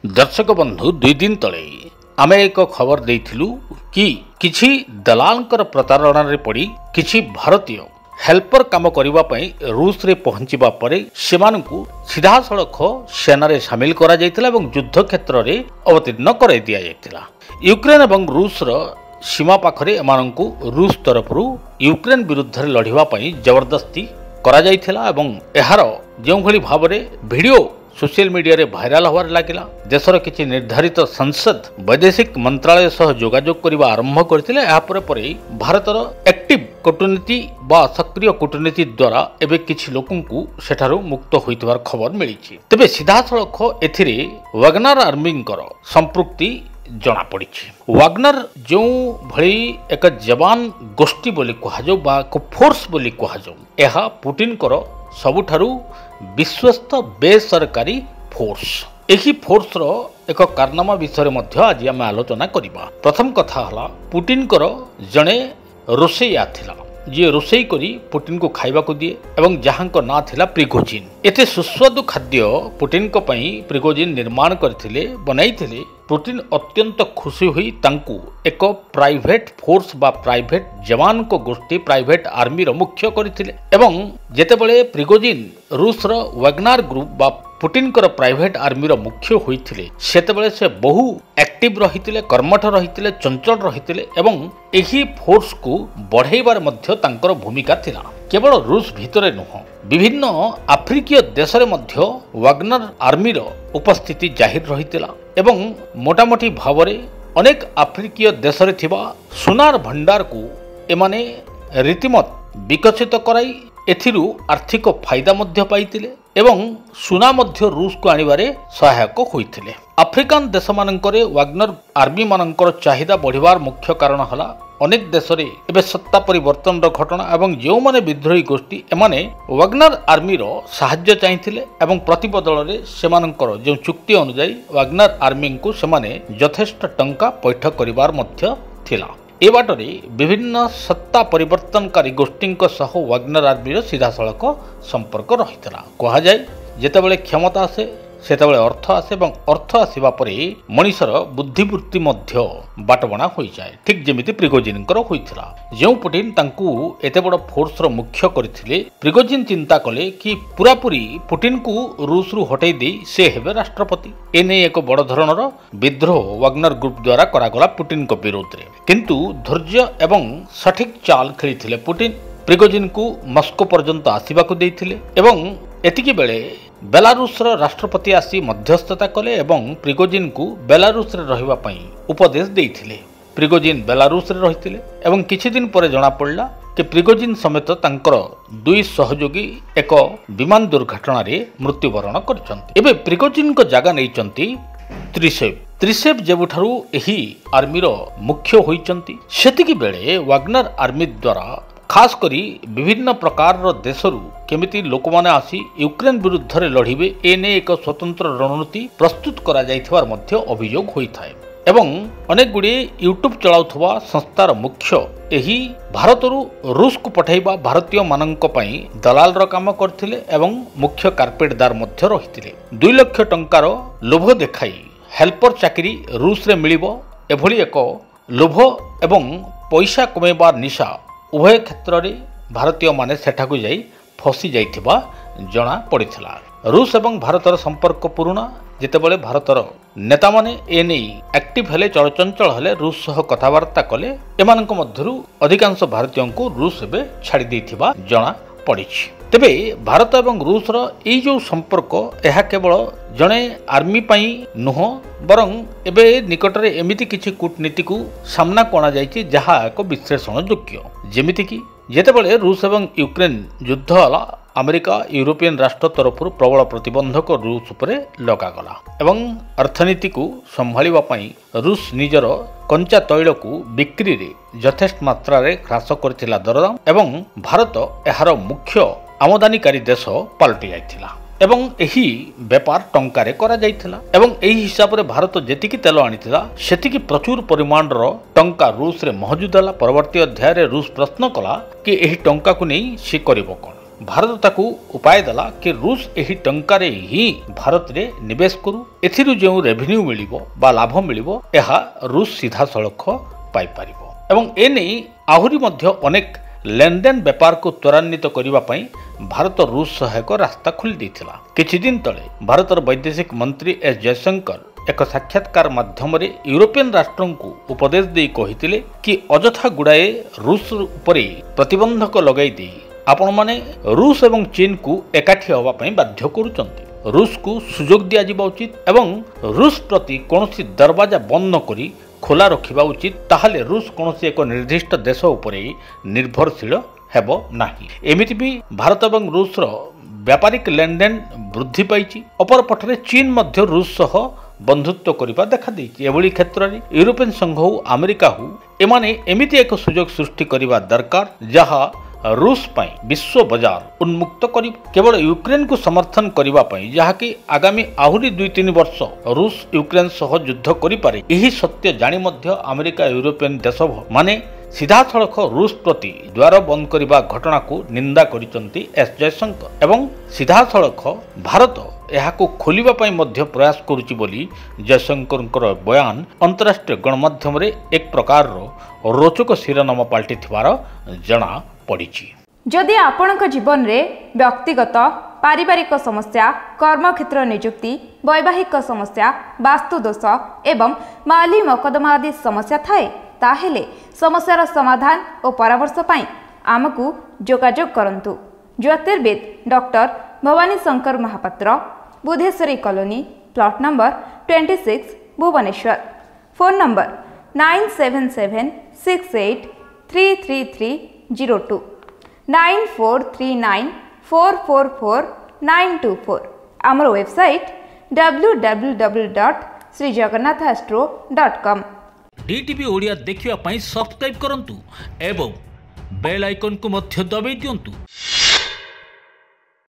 दर्शक बंधु दुई दिन तले आमे एक खबर देइथिलु कि किछि दलालकर प्रतारणा पड़ी किछि भारतीय हेल्पर काम करबा पई रूस रे पहुंचीबा परे सेमानकु सीधा सड़क सेना रे शामिल करा जायतिला एवं युद्ध क्षेत्र रे अवतीर्ण कराई दिया जायतिला। यूक्रेन एवं रूस रो सीमा पाखरे एमानकु रूस तरफरु यूक्रेन विरुद्ध रे लढिबा पई जबरदस्ती करा जायतिला एवं एहार जेउ भली भाबरे वीडियो सोशल मीडिया रे भाइराल होवार लागिला। देशर किछि निर्धारित संसद वैदेशिक मंत्रालय सह जोगाजोग करबा आरंभ करथिले। एहा परे परे भारतर एक्टिव कूटनीति बा सक्रिय कूटनीति द्वारा एबे किछि लोकंकु सेठारु मुक्त होइतबार खबर मिलिछि। तबे सीधा सड़क एथिरे वाग्नर आर्मींकर संपृक्ति जना पड़ी। वाग्नर जो भली एक जवान गोष्ठी बोली कहाजाऊ बा एक फोर्स बोली कहाजाऊ, यह पुटिन कर सबुठारु विश्वस्त बेसरकारी फोर्स। एही फोर्स रो एक कारनामा विषय मध्य आज आम आलोचना करिबा। प्रथम कथा हला पुटिन कर जणे रोसैया थिला जे रोसई करी पुटिन को खाइबा को दिए एवं जहां को ना थिला प्रिगोजिन। एते सुस्वादु खाद्य पुटिन को पई प्रिगोजिन निर्माण करथिले बनाइथिले। पुटिन अत्यंत खुशी हुई तांकु एक प्राइवेट फोर्स बा प्राइवेट जवान को गोष्ठी प्राइवेट आर्मी रो मुख्य करथिले एवं जेतेबेले प्रिगोजिन रूस रो वाग्नर ग्रुप बा पुटिन कर प्राइवेट आर्मी रो मुख्य होइथिले सेतेबेले से बहु एक्टिव रहिथिले, कर्मठ रहिथिले, चंचल रहिथिले एवं एही फोर्स को बढ़ाइबार मध्य तांकर भूमिका थिला। केवल रूस भितरे नुह विभिन्न आफ्रिकीय देश रे मध्य वाग्नर आर्मी रो उपस्थिति जाहिर रहिथिला एवं मोटामोटी भावरे अनेक आफ्रिकीय देश रे थिबा सुनार भंडार को एमाने रीतिमत विकसित कराई एथिरु आर्थिक फायदा मध्य पाइतिले एवं सुना मध्य रूस को आनिबारे सहायक होइतिले। आफ्रिकान देश मानकरे वाग्नर आर्मी मानकर चाहिदा बढ़िबार मुख्य कारण हला अनेक देश रे एबे सत्ता परिवर्तन रो घटना एवं जो माने विद्रोही गोष्ठी एमाने वाग्नर आर्मी रो सहाय्य चाहिथिले एवं प्रतिबदल रे सेमानकर जो चुक्ति अनुसार वाग्नर आर्मी को सेमाने यथेष्ट टंका पैठ करिबार मध्य थिला। ए बाटरे विभिन्न सत्ता परिवर्तनकारी गोष्ठी सह वाग्नर आर्मी सीधा सड़क संपर्क रही। कह जाए जेतेबेले क्षमता आसे सेतेबेले अर्थ आसे एवं अर्थ आसिबा परे मनिषर बुद्धिवृत्ति मध्य बाटबणा होई जाए। ठीक जेमिति प्रिगोजिन कर होइथिला। जेउ पुटिन तांकु एते बड़ फोर्स रो मुख्य करथिले, प्रिगोजिन चिंता कले कि पूरापूरी पुटिन को रूस रु हटै दे से हेबे राष्ट्रपति। एने एक बड़ धरणर विद्रोह वाग्नर ग्रुप द्वारा करागला पुटिन को विरोध रे, किंतु धैर्य एवं सठिक चाल खेलिथिले पुटिन। प्रिगोजिन को मस्को पर्यंत आसिबाकु देइथिले एवं एतिकी बेले बेलारूस राष्ट्रपति आसी मध्यस्थता कले एवं प्रिगोजिन को बेलारूस रे रहिबा पई उपदेश देइथिले। प्रिगोजिन बेलारूस रे रहिथिले एवं किछि दिन परे जणा पड़ला कि प्रिगोजिन समेत तांकर दुई सहयोगी एक विमान दुर्घटना रे मृत्युवरण करछन्ति। एबे प्रिगोजिन को जागा नैचन्ति त्रिसेव। त्रिसेव जेबुठारु एही आर्मी रो मुख्य होइचन्ति सेतिकी बेले वाग्नर आर्मी द्वारा खास करी विभिन्न प्रकार देशरू केमिति लोक माने आसी यूक्रेन विरुद्ध रे लढिबे एने एक स्वतंत्र रणनीति प्रस्तुत करा जायथिबार मध्य अभियोग होइथाय एवं अनेक गुडी यूट्यूब चलाउथवा संस्थार मुख्य एही भारतरू रूस को पठाइबा भारतीय मानक पई दलाल रो काम करथिले एवं मुख्य कार्पेटदार मध्य रहिथिले। 2 लाख टंकार लोभ देखाई हेल्पर चाकरी रूस रे मिलिबो एभली एक लोभ एवं पैसा कमेबार निशा उभय क्षेत्र रे भारतीय माने सेठाकु जाई फसी जाइथिबा जणा पड़िथिला। रूस एवं भारतर संपर्क पुराना जेतेबेले भारतर नेता माने एने एक्टिव हेले चलचंचल हेले रूस सह कथावार्ता कले एमानक मध्यरु अधिकांश भारतीयों को रूस एबे छाड़ी देथिबा जणा पड़िछि। तेबे भारत एवं रूस रो एई जो संपर्क एहा केवल जणे आर्मी पई नुह बरं एबे निकट रे एमिति किछि कूटनीति को सामना कोना जायछि जहा एक विश्लेषण योग्य। जेमिति कि जेतेबेले रूस एवं यूक्रेन युद्ध हला अमेरिका यूरोपियन राष्ट्र तरफ प्रबल प्रतिबंधक रूस उपरे लगागला एवं अर्थनीति को संभालिबा पई रूस निजर कंचा तैल को बिक्री रे यथेष्ट मात्रा रे ह्रास करथिला दरदाम एवं भारत एहार मुख्य आमदानीकारी देश पलटि जाइथिला एवं एही व्यापार टंकारे करा जाइथिला एवं एही हिसाब रे भारत जेतिकी तेल आनिथिला सेतिकी प्रचुर परिमाण रो टंका रूस रे मौजूद हला। परवर्ती अध्याय रे रूस प्रश्न कला कि एही टंका को नै से करिवो कोन। भारत ताकू उपाय देला कि रूस एही टंकारे ही भारत रे निवेश करू एथिरु जो रेवेन्यू मिलिबो बा लाभ मिलिबो एहा रूस सीधा सड़क पाई परिबो एवं एने आहुरी मध्य अनेक लेनदेन व्यापार को त्वरान्वित करने पाई भारत रूस सहायक रास्ता खोली देथिला। किछि दिन तले भारतर वैदेशिक मंत्री एस जयशंकर एक साक्षात्कार माध्यम यूरोपियन राष्ट्रों को उपदेश दे कहिथिले कि अजथा गुड़ाए रूस उपरे प्रतिबंधक लगाई दे आपण माने रूस एवं चीन को एकाठी होबा पई बाध्य करूचंती। रूस को सुजोग दिया जिबा उचित एवं रूस प्रति कोनोसी दरवाजा बंद न करी खोला रखिबा उचित ताहले रूस कोनोसी एक निर्दिष्ट देश उपरे निर्भरशील हेबो नाही। एमिति भी भारत एवं रूस रो व्यापारिक लेनदेन वृद्धि पाइछि। अपर पटरे चीन मध्य रूस सह बंधुत्व करबा देखा देछि। एभली क्षेत्र में यूरोपियन संघ हो आमेरिका हो एमाने एमिति एक सुजोग सृष्टि करबा दरकार जहा रूस पाई विश्व बाजार उन्मुक्त करी केवल यूक्रेन को समर्थन करबा पाई जहाँकि आगामी आहुरी 2-3 वर्ष रूस यूक्रेन सह युद्ध करि पारे एही सत्य जानी मध्य अमेरिका यूरोपियन देश माने सीधा सड़क रूस प्रति द्वार बंद करबा घटना को निंदा करिसंती एस जयशंकर एवं सीधा सड़क भारत एहाको खोलिबा पाई मध्य प्रयास करुछि बोली जयशंकर बयान अंतरराष्ट्रीय गणमाध्यम रे एक प्रकार रोचक शिरोनामा पाल्टी थिबार जना पड़िछि। जदि आपणक जीवन रे व्यक्तिगत पारिवारिक समस्या कर्मक्षेत्र नियुक्ति वैवाहिक समस्या वास्तु दोष एवं माली मकदमा आदि समस्या थाए ताहेले समस्यार समाधान और परामर्श पाई आमकु जोगाजोग करंतु। ज्योतिर्विद doctor Bhavani Shankar Mahapatra Budheswari colony plot number 26 Bhubaneswar. Phone number 9776833302 9439444924। आमर वेबसाइट www.srijagannathastro.com। डीटीवी ओडिया देखिवा पाई सब्सक्राइब करंतु एवं बेल आइकन को मध्य दबाई दियंतु।